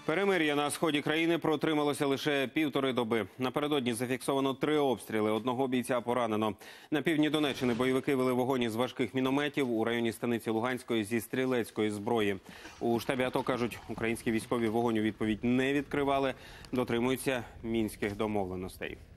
Перемир'я на сході країни протрималося лише півтори доби. Напередодні зафіксовано 3 обстріли, одного бійця поранено. На півдні Донеччини бойовики вели вогонь із важких мінометів у районі станиці Луганської зі стрілецької зброї. У штабі АТО кажуть, українські військові вогонь у відповідь не відкривали, дотримуються мінських домовленостей.